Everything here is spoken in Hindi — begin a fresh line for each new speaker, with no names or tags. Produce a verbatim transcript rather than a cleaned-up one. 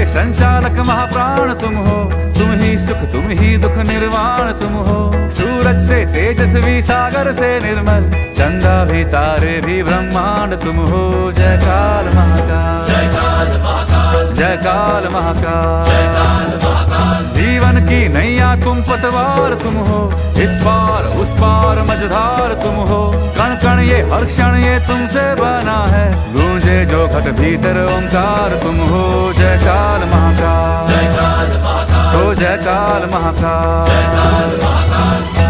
संचालक महाप्राण तुम हो, तुम ही सुख तुम ही दुख निर्वाण तुम हो। सूरज से तेजस्वी सागर से निर्मल, चंदा भी तारे भी ब्रह्मांड तुम हो। जय काल महाकाल,
जय काल महाकाल,
जय काल महाकाल,
जय काल महाकाल।
जीवन की नैया तुम पतवार तुम हो, इस पार उस पार मझधार तुम हो। कण कण ये हर क्षण ये तुमसे बना है, गूंजे जो घट भीतर ओंकार तुम हो। जय काल महाकाल,
जय काल महाकाल,
ओ जय काल महाकाल,
जय काल महाकाल।